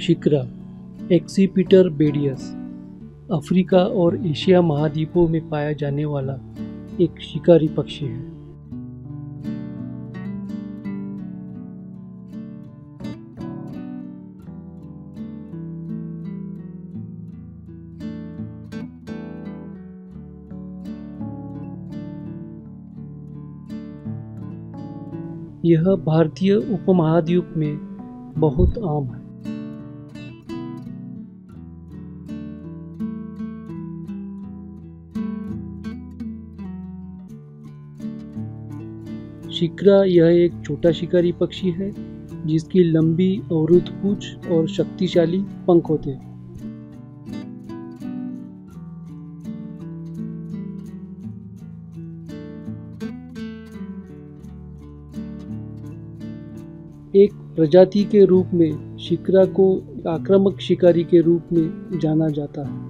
Shikra Accipiter badius Africa और Asia महाद्वीपों में पाया जाने वाला एक शिकारी पक्षी है। यह भारतीय उपमहाद्वीप में बहुत आम है। शिकरा यह एक छोटा शिकारी पक्षी है जिसकी लंबी अवरुद्ध पूंछ और शक्तिशाली पंख होते हैं। एक प्रजाति के रूप में शिकरा को आक्रामक शिकारी के रूप में जाना जाता है।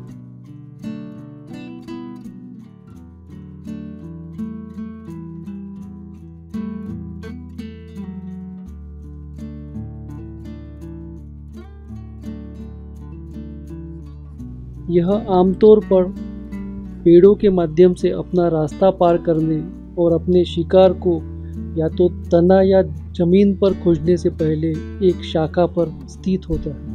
यह आमतौर पर पेड़ों के माध्यम से अपना रास्ता पार करने और अपने शिकार को या तो तना या जमीन पर खोजने से पहले एक शाखा पर स्थित होता है।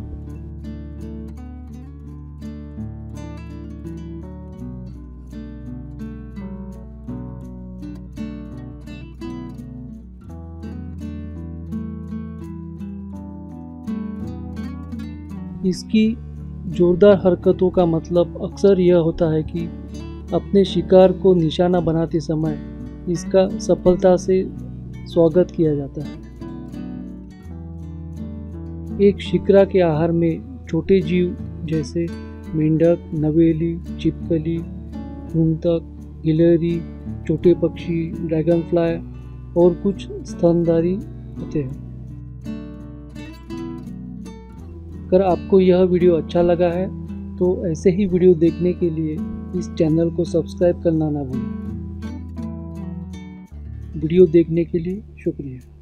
इसकी जोरदार हरकतों का मतलब अक्सर यह होता है कि अपने शिकार को निशाना बनाते समय इसका सफलता से स्वागत किया जाता है। एक शिकरा के आहार में छोटे जीव जैसे मेंढक, नवेली, छिपकली, कृंतक, गिलहरी, छोटे पक्षी, ड्रैगन फ्लाई और कुछ स्तनधारी होते हैं। अगर आपको यह वीडियो अच्छा लगा है तो ऐसे ही वीडियो देखने के लिए इस चैनल को सब्सक्राइब करना ना भूलें। वीडियो देखने के लिए शुक्रिया।